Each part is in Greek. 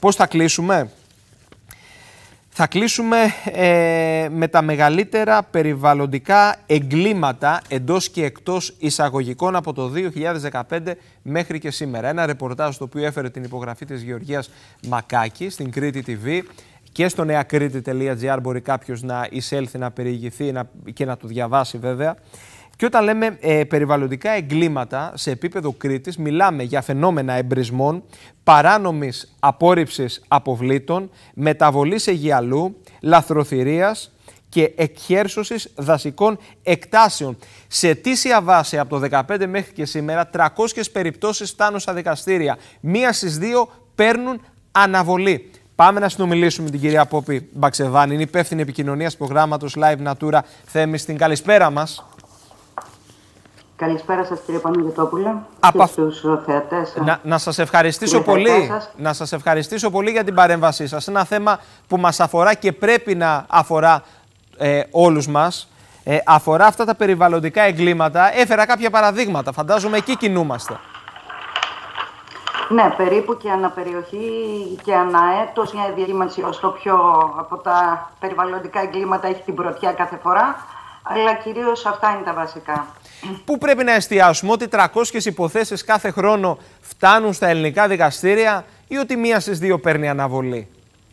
Πώς θα κλείσουμε? Θα κλείσουμε με τα μεγαλύτερα περιβαλλοντικά εγκλήματα εντός και εκτός εισαγωγικών από το 2015 μέχρι και σήμερα. Ένα ρεπορτάζ το οποίο έφερε την υπογραφή της Γεωργίας Μακάκη στην Κρήτη TV και στο neakriti.gr μπορεί κάποιος να εισέλθει, να περιηγηθεί και να το διαβάσει βέβαια. Και όταν λέμε περιβαλλοντικά εγκλήματα σε επίπεδο Κρήτης, μιλάμε για φαινόμενα εμπρισμών, παράνομης απόρριψης αποβλήτων, μεταβολής αιγιαλού, λαθροθυρίας και εκχέρσωσης δασικών εκτάσεων. Σε αιτήσια βάση από το 2015 μέχρι και σήμερα, 300 περιπτώσεις φτάνουν στα δικαστήρια. Μία στις δύο παίρνουν αναβολή. Πάμε να συνομιλήσουμε με την κυρία Πόπη Μπαξεβάνη, είναι υπεύθυνη επικοινωνίας προγράμματος Live Natura Θέμης. Την καλησπέρα μας. Καλησπέρα σας κύριε Παναγιωτόπουλε και στους θεατές. Να σας ευχαριστήσω πολύ. Να σας ευχαριστήσω πολύ για την παρέμβασή σας. Ένα θέμα που μας αφορά και πρέπει να αφορά όλους μας. Αφορά αυτά τα περιβαλλοντικά εγκλήματα. Έφερα κάποια παραδείγματα. Φαντάζομαι εκεί κινούμαστε. Ναι, περίπου και αναπεριοχή και αναέτος μια διακύμανση ως το πιο από τα περιβαλλοντικά εγκλήματα έχει την πρωτιά κάθε φορά. Αλλά κυρίως αυτά είναι τα βασικά. Πού πρέπει να εστιάσουμε, ότι 300 υποθέσεις κάθε χρόνο φτάνουν στα ελληνικά δικαστήρια ή ότι μία στις δύο παίρνει αναβολή?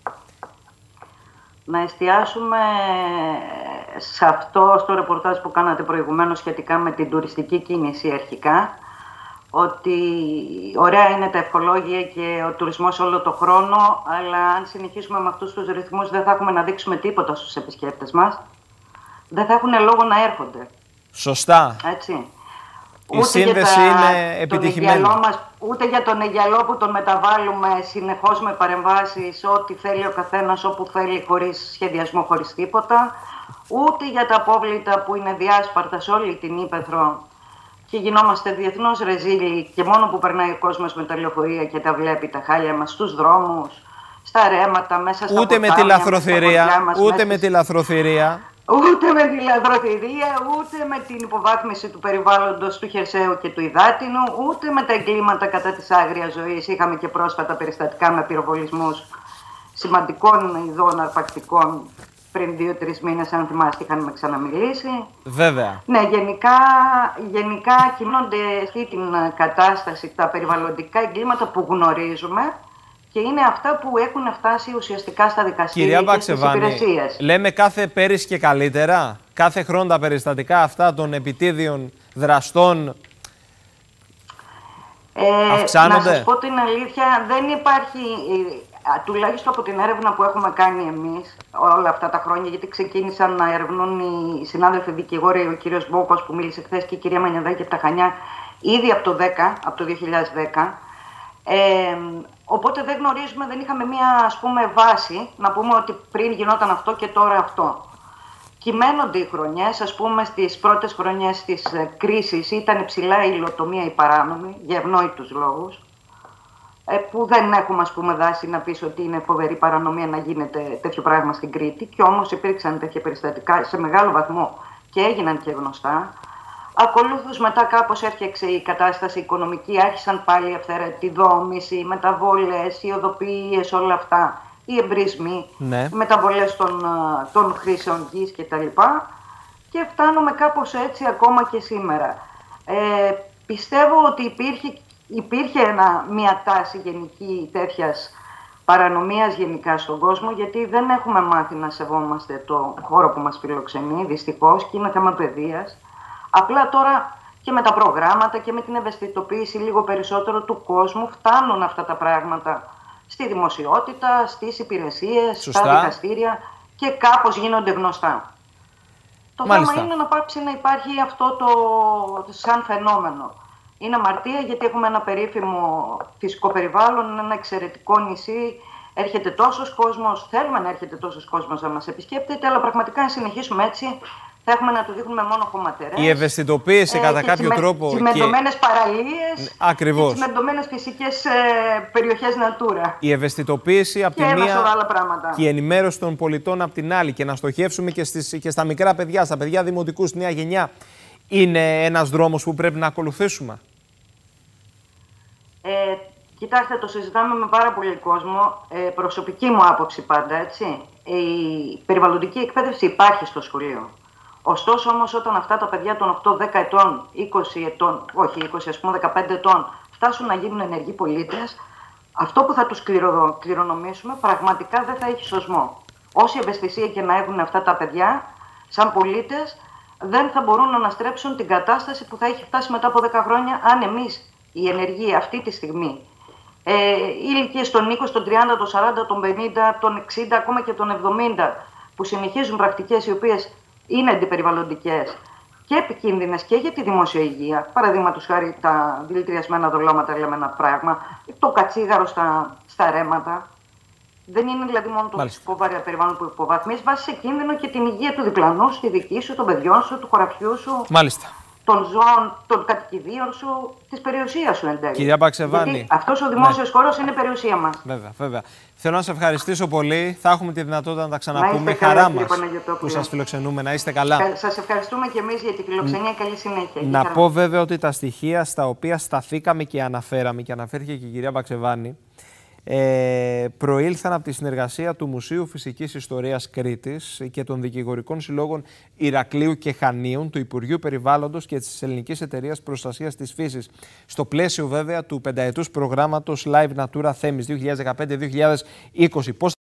Να εστιάσουμε σε αυτό, στο ρεπορτάζ που κάνατε προηγουμένως σχετικά με την τουριστική κίνηση αρχικά, ότι ωραία είναι τα ευχολόγια και ο τουρισμός όλο το χρόνο, αλλά αν συνεχίσουμε με αυτούς τους ρυθμούς δεν θα έχουμε να δείξουμε τίποτα στους επισκέπτες μας. Δεν θα έχουν λόγο να έρχονται. Σωστά. Έτσι. Η σύνδεση είναι επιτυχημένη. Ούτε για τον αιγιαλό που τον μεταβάλλουμε συνεχώς με παρεμβάσεις, ό,τι θέλει ο καθένας, όπου θέλει, χωρίς σχεδιασμό, χωρίς τίποτα. Ούτε για τα απόβλητα που είναι διάσπαρτα σε όλη την ύπαιθρο και γινόμαστε διεθνώς ρεζίλοι και μόνο που περνάει ο κόσμος με τα λεωφορεία και τα βλέπει τα χάλια μας στους δρόμους, στα ρέματα, μέσα στα ποτάμια, με τη λαθροθυρία, ούτε με τη λαθροθυρία. Ούτε με τη λαθροθυρία, ούτε με την υποβάθμιση του περιβάλλοντος του χερσαίου και του υδάτινου, ούτε με τα εγκλήματα κατά της άγριας ζωής. Είχαμε και πρόσφατα περιστατικά με πυροβολισμούς σημαντικών ειδών αρπακτικών πριν 2-3 μήνες, αν θυμάστε, είχαμε ξαναμιλήσει. Βέβαια. Ναι, γενικά κινούνται αυτή την κατάσταση τα περιβαλλοντικά εγκλήματα που γνωρίζουμε. Και είναι αυτά που έχουν φτάσει ουσιαστικά στα δικαστήρια και στις υπηρεσίες. Λέμε κάθε πέρυσι και καλύτερα. Κάθε χρόνο τα περιστατικά αυτά των επιτίδιων δραστών αυξάνονται. Να σας πω την αλήθεια, δεν υπάρχει, τουλάχιστον από την έρευνα που έχουμε κάνει εμείς όλα αυτά τα χρόνια, γιατί ξεκίνησαν να ερευνούν οι συνάδελφοι δικηγόροι, ο κύριος Μπόκος που μίλησε χθες και η κυρία Μανιαδάκη από τα Χανιά, ήδη από το 2010. Οπότε δεν γνωρίζουμε, δεν είχαμε μία βάση να πούμε ότι πριν γινόταν αυτό και τώρα αυτό. Κυμαίνονται οι χρονιές, στις πρώτες χρονιές της κρίσης ήταν υψηλά η υλοτομία η παράνομη, για ευνόητους λόγους, που δεν έχουμε δάση να πεις ότι είναι φοβερή παρανομία να γίνεται τέτοιο πράγμα στην Κρήτη, και όμως υπήρξαν τέτοια περιστατικά σε μεγάλο βαθμό και έγιναν και γνωστά. Ακολούθως μετά κάπως έφτιαξε η κατάσταση οικονομική, άρχισαν πάλι αυθαίρετη δόμηση, οι μεταβολές, οι οδοποιίες, όλα αυτά, οι εμπρισμοί, οι μεταβολές των χρήσεων γης κτλ. Και φτάνουμε κάπως έτσι ακόμα και σήμερα. Πιστεύω ότι υπήρχε μια τάση γενική τέτοιας παρανομίας γενικά στον κόσμο, γιατί δεν έχουμε μάθει να σεβόμαστε το χώρο που μας φιλοξενεί, δυστυχώς, και είναι θέμα παιδείας. Απλά τώρα και με τα προγράμματα και με την ευαισθητοποίηση λίγο περισσότερο του κόσμου φτάνουν αυτά τα πράγματα στη δημοσιότητα, στις υπηρεσίες, στα δικαστήρια και κάπως γίνονται γνωστά. Το θέμα είναι να πάψει να υπάρχει αυτό το σαν φαινόμενο. Είναι αμαρτία γιατί έχουμε ένα περίφημο φυσικό περιβάλλον, ένα εξαιρετικό νησί, έρχεται τόσος κόσμος, θέλουμε να έρχεται τόσος κόσμος να μας επισκέπτεται, αλλά πραγματικά αν συνεχίσουμε έτσι θα έχουμε να του δείχνουμε μόνο χωματερές. Η ευαισθητοποίηση κατά κάποιο τρόπο. Τσιμεντωμένες παραλίες. Ακριβώς. Και τσιμεντωμένες φυσικές περιοχές Natura. Η ευαισθητοποίηση από τη μία άλλα πράγματα. Και η ενημέρωση των πολιτών από την άλλη. Και να στοχεύσουμε και στα μικρά παιδιά, στα παιδιά δημοτικού, στη νέα γενιά. Είναι ένας δρόμος που πρέπει να ακολουθήσουμε. Κοιτάξτε, το συζητάμε με πάρα πολύ κόσμο. Προσωπική μου άποψη πάντα, έτσι. Η περιβαλλοντική εκπαίδευση υπάρχει στο σχολείο. Ωστόσο όμως όταν αυτά τα παιδιά των 8-10 ετών, 20 ετών, όχι 20 ας πούμε 15 ετών, φτάσουν να γίνουν ενεργοί πολίτες, αυτό που θα τους κληρονομήσουμε πραγματικά δεν θα έχει σωσμό. Όση ευαισθησία και να έχουν αυτά τα παιδιά, σαν πολίτες, δεν θα μπορούν να αναστρέψουν την κατάσταση που θα έχει φτάσει μετά από 10 χρόνια, αν εμείς οι ενεργοί αυτή τη στιγμή, ηλικίες των 20, των 30, των 40, των 50, των 60, ακόμα και των 70, που συνεχίζουν πρακτικές οι οποίες είναι αντιπεριβαλλοντικές και επικίνδυνες και για τη δημόσια υγεία. Παραδείγματος χάρη τα δηλητηριασμένα δολώματα, λέμε ένα πράγμα, το κατσίγαρο στα ρέματα. Δεν είναι δηλαδή μόνο το φυσικό βαρέα περιβάλλον που υποβαθμίζει, βάζει σε κίνδυνο και την υγεία του διπλανού, τη δική σου, των παιδιών σου, του χωραφιού σου. Μάλιστα. Των ζώων, των κατοικιδίων σου, της περιουσίας σου εν τέλει. Κυρία Μπαξεβάνη. Αυτός ο δημόσιος χώρος είναι περιουσία μας. Βέβαια, βέβαια. Θέλω να σε ευχαριστήσω πολύ. Θα έχουμε τη δυνατότητα να τα ξαναπούμε. Χαρά μας που σας φιλοξενούμε. Να είστε καλά. Σας ευχαριστούμε και εμείς για την φιλοξενία. Καλή συνέχεια. Να πω βέβαια ότι τα στοιχεία στα οποία σταθήκαμε και αναφέραμε, και αναφέρθηκε και η κυρία Μπαξεβάνη, προήλθαν από τη συνεργασία του Μουσείου Φυσικής Ιστορίας Κρήτης και των δικηγορικών συλλόγων Ηρακλείου και Χανίων, του Υπουργείου Περιβάλλοντος και της Ελληνικής Εταιρείας Προστασίας της Φύσης, στο πλαίσιο βέβαια του πενταετούς προγράμματος Live Natura Themis 2015-2020.